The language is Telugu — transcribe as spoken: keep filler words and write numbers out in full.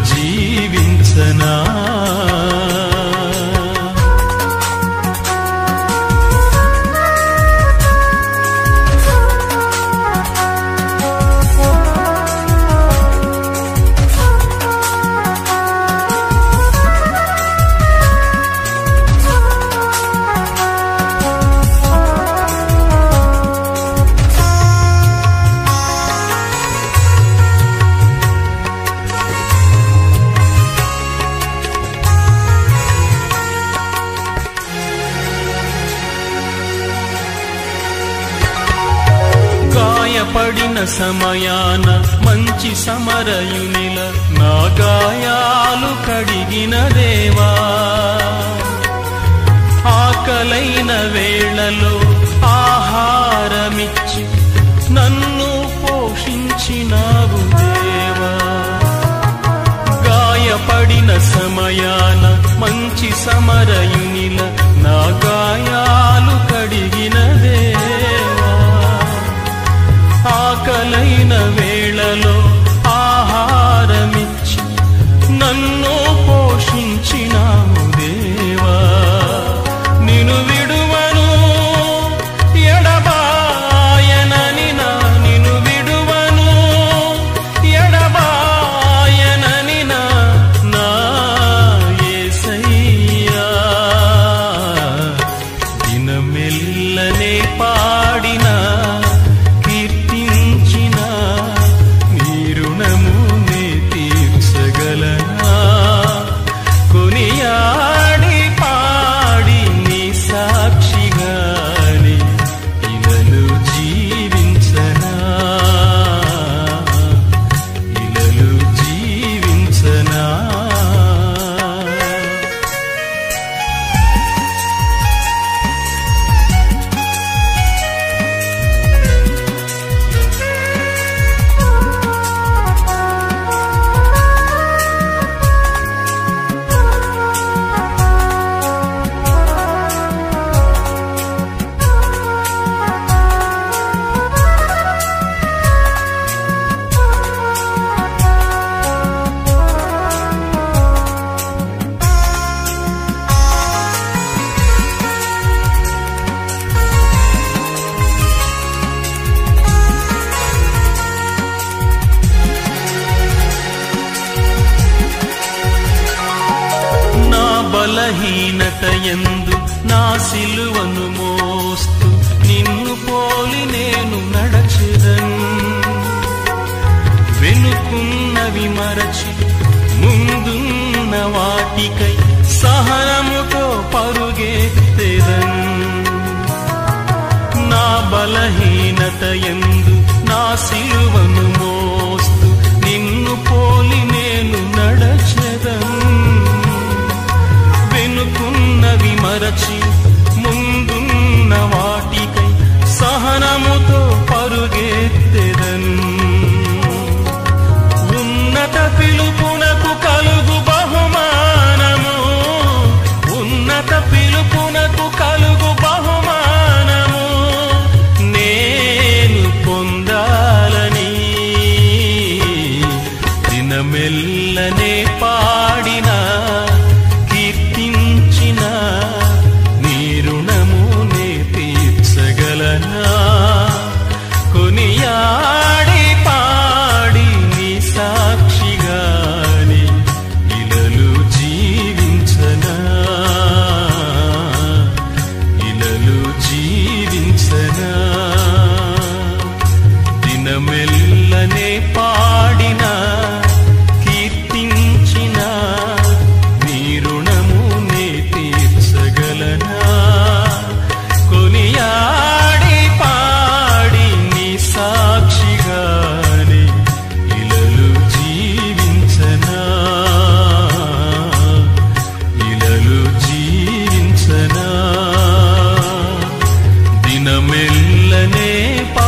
జీవించనా పడిన సమయాన మంచి సమరయునిల నా గాయాలు కడిగిన దేవా ఆకలైన వేళలో ఆహారమిచ్చి నన్ను పోషించినావు దేవా గాయపడిన సమయాన మంచి సమరయునిల నా గాయాలు కడిగిన దేవా ఆకలైన వేళలో ఆహారమిచ్చి నన్ను పోషించినావు దేవా నిన్ను విడువను ఎడబాయనని నా నిన్ను విడువను ఎడబాయనని నా నా యేసయ్యా దినమెల్లనే పాడిన కొనియాడి పాడి నీ సాక్షిగాని ఇలలు జీవించనా ఇలలు జీవించనా బలహీనత యందు నా సిలువను మోస్తూ నిన్ను పోలి నేను నడచెదను వెనుకున్నవి మరచి ముందున్న వాటికై సహనముతో పరుగెత్తెదను నా బలహీనత యందు నా సిలువను మోస్తూ నిన్ను పోలి నేను నడచెదను వెనుకున్నవి మరచి ముందున్న వాటికై సహనముతో పరుగెత్తెదను ఉన్నత పిలుపునకు కలుగు బహుమానము ఉన్నత పిలుపునకు కలుగు బహుమానము నేను పొందాలని దినమెల్లనే పాడిన నీ రుణమునే తీర్చగలనా కొనియాడి పాడి నీ సాక్షిగాని ఇలలు జీవించనా ఇలలు జీవించనా దినమెల్లనే పాడిన కీర్తించిన నీ రుణమునే తీర్చగలనా కొనియాడి పాడి నీ సాక్షిగాని ఇలలు జీవించనా ఇలలు జీవించనా దినమెల్లనే